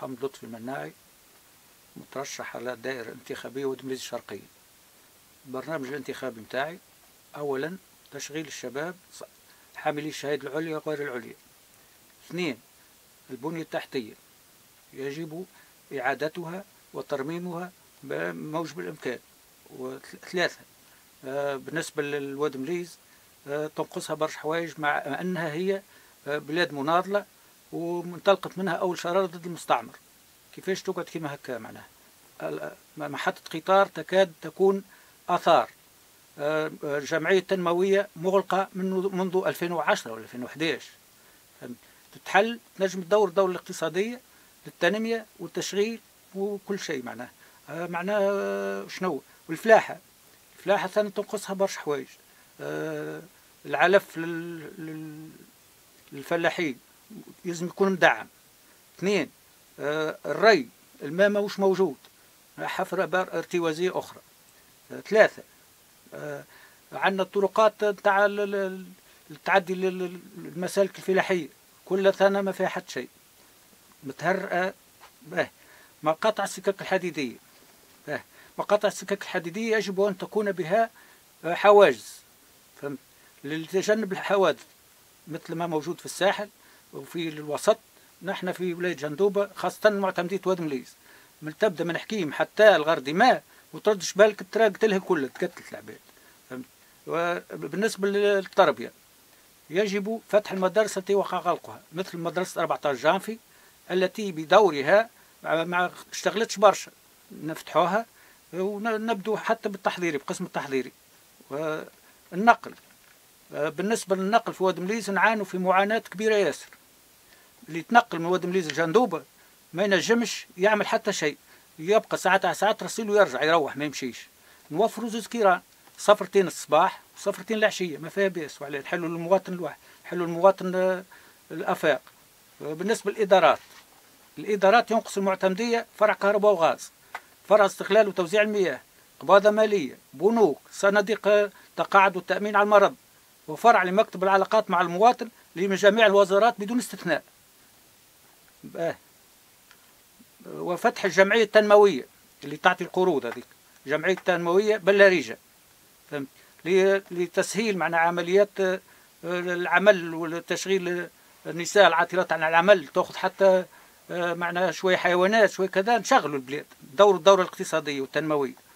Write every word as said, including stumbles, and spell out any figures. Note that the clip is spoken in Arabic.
محمد لطفي المناعي، مترشح على الدائرة الانتخابية ودمليز الشرقية. البرنامج الانتخابي متاعي: أولا تشغيل الشباب حاملي الشهادة العليا وغير العليا. اثنين البنية التحتية يجب إعادتها وترميمها بموجب الإمكان. وثلاثة بالنسبة للواد مليز تنقصها برشا حوايج، مع أنها هي بلاد مناضلة وانطلقت منها أول شرارة ضد المستعمر. كيفاش تقعد كيما هكا؟ معناها محطة قطار تكاد تكون آثار. جمعية تنموية مغلقة منذ ألفين وعشرة ولا ألفين وأحد عشر. تتحل تنجم تدور الدولة الاقتصادية للتنمية والتشغيل وكل شيء. معناها معناها شنو؟ والفلاحة الفلاحة ثاني تنقصها برشا حوايج. العلف للفلاحين لازم يكون مدعم. اثنين الري الماء ماهوش موجود، حفر ابار ارتوازية اخرى. ثلاثة عندنا الطرقات نتاع التعدي للمسالك الفلاحية كلها ثانية ما فيها حتى شيء، متهرئة. مقاطع السكك الحديدية مقاطع السكك الحديدية يجب أن تكون بها حواجز لتجنب الحوادث مثل ما موجود في الساحل وفي الوسط. نحن في ولاية جندوبة خاصة معتمدية واد مليز، من تبدا من حكيم حتى الغردي ما وتردش بالك تراقت لها كلها تقتلت العباد. وبالنسبة للتربية يجب فتح المدارس التي وقع غلقها، مثل مدرسة أربعة عشر جانفي التي بدورها ما اشتغلتش برشا، نفتحوها ونبدو حتى بالتحضيري بقسم التحضيري. والنقل بالنسبة للنقل في واد مليز نعانوا في معاناة كبيرة ياسر. اللي يتنقل من واد مليز لجندوبة ما ينجمش يعمل حتى شيء، يبقى ساعات على ساعات رسيل ويرجع يروح ما يمشيش. نوفروا زوز كيران، سفرتين الصباح وسفرتين العشية ما فيها بأس، وعليه نحلوا للمواطن الواحد، نحلوا للمواطن الآفاق. بالنسبة للإدارات الإدارات ينقص المعتمدية فرع كهرباء وغاز، فرع استغلال وتوزيع المياه، قباضة مالية، بنوك، صناديق تقاعد والتأمين على المرض، وفرع لمكتب العلاقات مع المواطن من جميع الوزارات بدون استثناء. وفتح الجمعية التنموية اللي تعطي القروض، هذيك جمعية تنموية بلاريجة لتسهيل معنا عمليات العمل والتشغيل. النساء العاطلات عن العمل تأخذ حتى معناها شوية حيوانات شوية كذا، نشغلوا البلاد، دور الدورة الاقتصادية والتنموية.